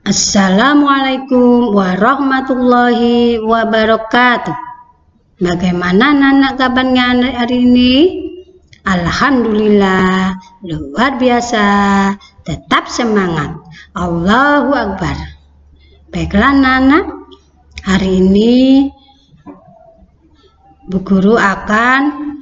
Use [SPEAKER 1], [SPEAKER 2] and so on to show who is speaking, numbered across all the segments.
[SPEAKER 1] Assalamualaikum warahmatullahi wabarakatuh. Bagaimana anak kabarnya hari ini? Alhamdulillah, luar biasa. Tetap semangat. Allahu Akbar. Baiklah anak, hari ini Bu Guru akan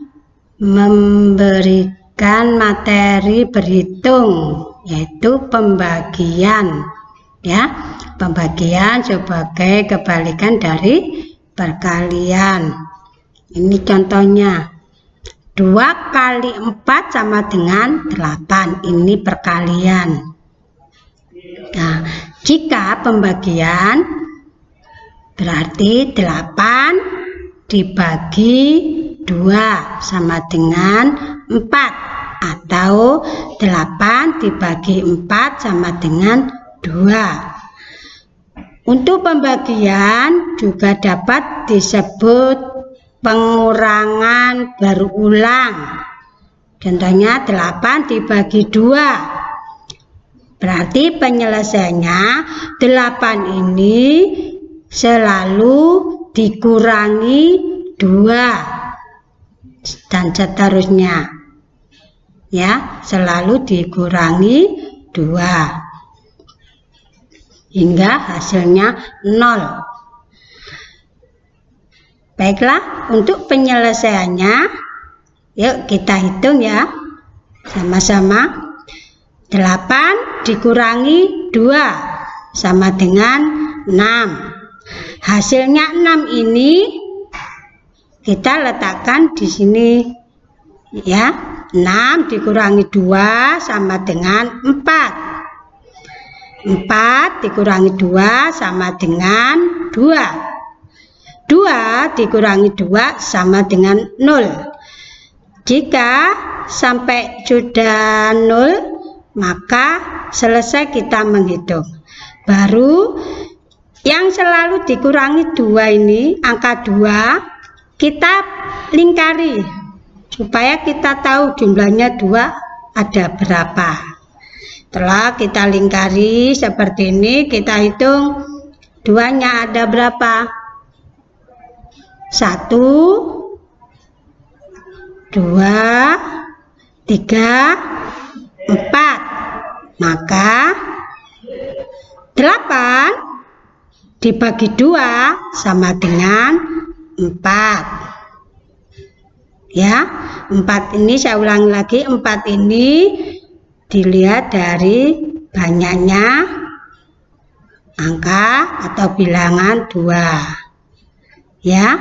[SPEAKER 1] memberikan materi berhitung, yaitu pembagian. Ya, pembagian sebagai kebalikan dari perkalian. Ini contohnya 2 kali 4 sama dengan 8. Ini perkalian. Nah, jika pembagian berarti 8 dibagi 2 sama dengan 4, atau 8 dibagi 4 sama dengan 2. Untuk pembagian juga dapat disebut pengurangan berulang. Contohnya 8 dibagi 2. Berarti penyelesaiannya 8 ini selalu dikurangi 2 dan seterusnya. Ya, selalu dikurangi 2 hingga hasilnya 0. Baiklah, untuk penyelesaiannya yuk kita hitung ya sama-sama. 8 dikurangi 2 sama dengan 6. Hasilnya 6 ini kita letakkan di sini ya. 6 dikurangi 2 sama dengan 4. 4 dikurangi 2 sama dengan 2. 2 dikurangi 2 sama dengan 0. Jika sampai sudah 0, maka selesai kita menghitung. Baru yang selalu dikurangi 2 ini, angka 2, kita lingkari supaya kita tahu jumlahnya 2 ada berapa. Setelah kita lingkari seperti ini, kita hitung 2-nya ada berapa? 1, 2, 3, 4. Maka 8 dibagi 2 sama dengan 4. Ya, 4 ini saya ulangi lagi, 4 ini dilihat dari banyaknya angka atau bilangan 2. Ya,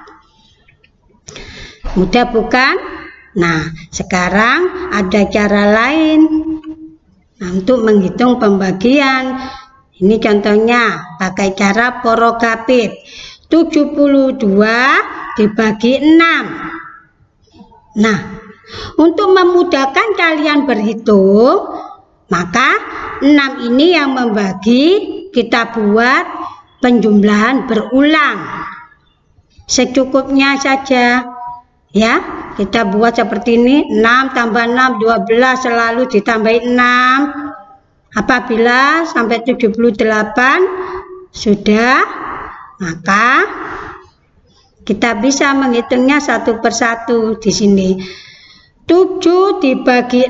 [SPEAKER 1] mudah bukan? Nah, sekarang ada cara lain untuk menghitung pembagian. Ini contohnya pakai cara porokapit. 72 dibagi 6. Nah, untuk memudahkan kalian berhitung, maka 6 ini yang membagi, kita buat penjumlahan berulang secukupnya saja. Ya, kita buat seperti ini. 6 tambah 6 12, selalu ditambahin 6. Apabila sampai 78 sudah, maka kita bisa menghitungnya satu persatu di sini. 7 dibagi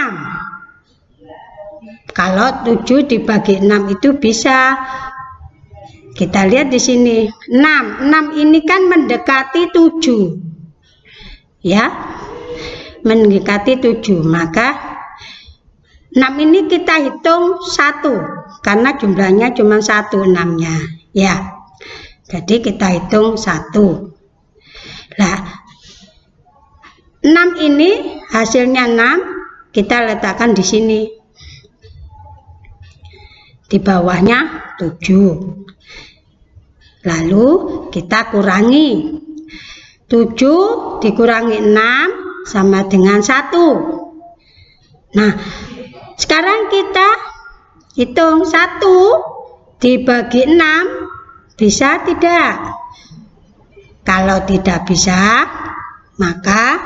[SPEAKER 1] 6. Kalau 7 dibagi 6 itu bisa. Kita lihat di sini. 6 ini kan mendekati 7. Ya. Mendekati 7. Maka 6 ini kita hitung 1 karena jumlahnya cuma 1 6-nya. Ya. Jadi kita hitung 1. Nah, 6 ini hasilnya 6, kita letakkan di sini. Di bawahnya 7. Lalu kita kurangi. 7 dikurangi 6 sama dengan 1. Nah, sekarang kita hitung 1 dibagi 6 bisa tidak? Kalau tidak bisa, maka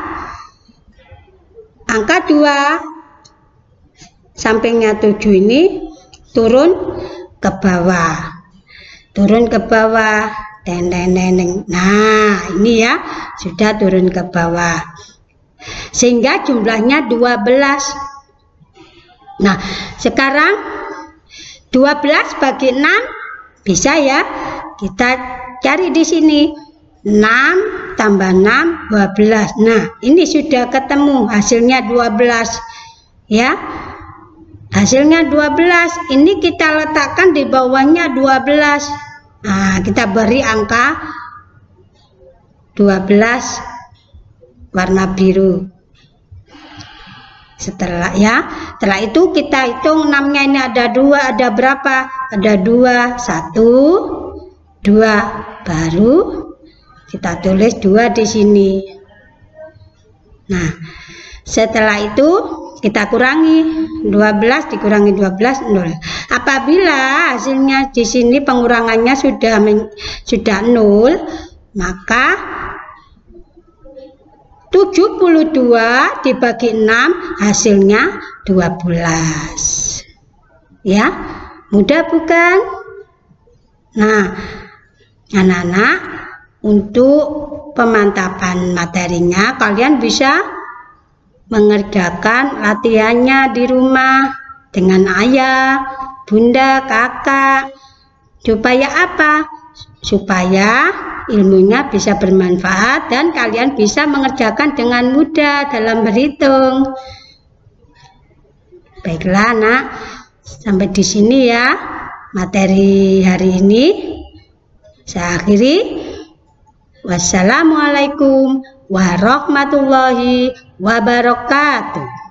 [SPEAKER 1] angka 2 sampingnya 7 ini turun ke bawah. Turun ke bawah. Teng, teng, teng, teng. Nah, ini ya, sudah turun ke bawah. Sehingga jumlahnya 12. Nah, sekarang 12 bagi 6 bisa ya. Kita cari di sini. 6 tambah 6, 12. Nah, ini sudah ketemu hasilnya 12. Ya. Hasilnya 12. Ini kita letakkan di bawahnya 12. Nah, kita beri angka 12 warna biru. Setelah itu kita hitung 6-nya ini ada 2, ada berapa? Ada 2, 1, 2, baru kita tulis 2 di sini. Nah, setelah itu kita kurangi 12 dikurangi 12 0. Apabila hasilnya di sini pengurangannya sudah 0, maka 72 dibagi 6 hasilnya 12. Ya, mudah bukan? Nah, anak-anak, untuk pemantapan materinya kalian bisa mengerjakan latihannya di rumah dengan ayah, bunda, kakak. Supaya apa? Supaya ilmunya bisa bermanfaat dan kalian bisa mengerjakan dengan mudah dalam berhitung. Baiklah, Nak. Sampai di sini ya materi hari ini. Saya akhiri. Wassalamualaikum warahmatullahi wabarakatuh.